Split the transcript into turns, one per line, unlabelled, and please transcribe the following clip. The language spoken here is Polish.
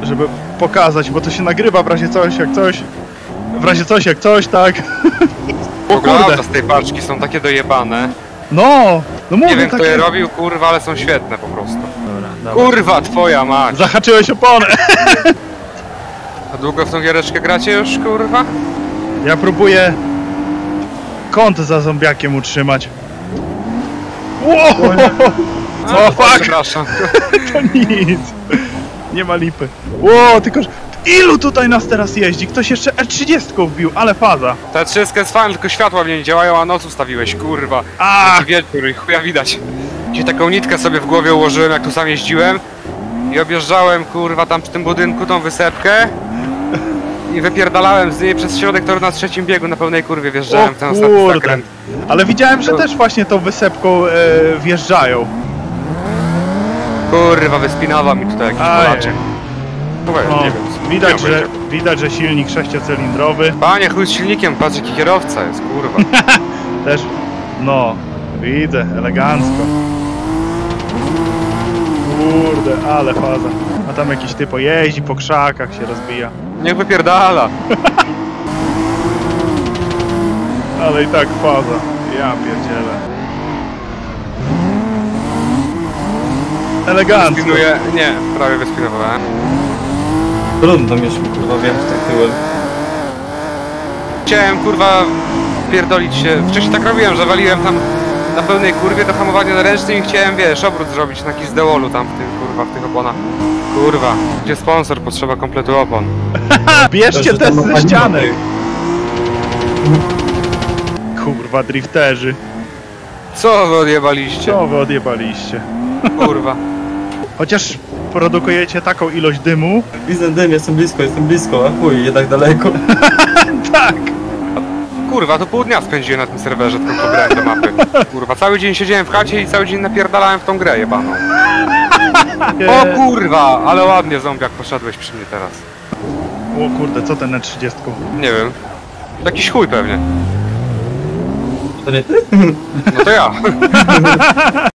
żeby pokazać, bo to się nagrywa w razie coś, jak coś. W razie coś, jak coś, tak.
O kurde, z tej paczki są takie dojebane.
No mówię,
Nie wiem
takie...
kto je robił, kurwa, ale są świetne po prostu.
Dobra, dawaj.
Kurwa, twoja mać.
Zahaczyłeś oponę.
A długo w tą giereczkę gracie już, kurwa?
Ja próbuję kąt za zombiakiem utrzymać. Wow! O fuck!
Przepraszam.
To nic. Nie ma lipy. Ło, tylko że... Ilu tutaj nas teraz jeździ? Ktoś jeszcze R30 wbił, ale faza.
Ta 30 jest fajna, tylko światła mnie nie działają, a noc ustawiłeś, kurwa.
A,
Taki wieczór i chuja widać. Gdzie taką nitkę sobie w głowie ułożyłem, jak tu sam jeździłem. I objeżdżałem, kurwa, tam przy tym budynku tą wysepkę. I wypierdalałem z niej przez środek toru na trzecim biegu na pełnej kurwie, wjeżdżałem w ten ostatni
kurde.
zakręt.
Ale widziałem, że też właśnie tą wysepką wjeżdżają.
Kurwa, wyspinawa mi tutaj jakiś Polaczek.
No,
Nie wiem,
widać, że silnik 6-cylindrowy.
Panie, chuj z silnikiem, patrz jaki kierowca jest, kurwa.
Też, no, widzę, elegancko. Kurde, ale faza. A tam jakiś typo jeździ po krzakach, się rozbija.
Niech wypierdala.
Ale i tak faza. Ja pierdzielę. Elegancko.
Spinuję, nie, prawie wyspinowałem.
Trudno tam jeszcze, kurwa, wiem z tym tyłem.
Chciałem, kurwa, pierdolić się. Wcześniej tak robiłem, że waliłem tam na pełnej kurwie to hamowanie na ręcznym i chciałem, wiesz, obrót zrobić na jakiś zdewolu tam w tym, kurwa, w tych oponach. Kurwa, gdzie sponsor? Potrzeba kompletu opon.
Bierzcie te ze ściany. Kurwa, drifterzy.
Co wy odjebaliście?
Co wy odjebaliście?
Kurwa.
Chociaż produkujecie taką ilość dymu.
Widzę dym, jestem blisko, a chuj, jednak daleko.
Tak.
Kurwa, to pół dnia spędziłem na tym serwerze, tylko pobrałem te mapy. Kurwa, cały dzień siedziałem w chacie i cały dzień napierdalałem w tą grę jebaną. O kurwa, ale ładnie zombiak poszedłeś przy mnie teraz.
O kurde, co ten na 30?
Nie wiem. Jakiś chuj pewnie.
To nie ty?
No to ja.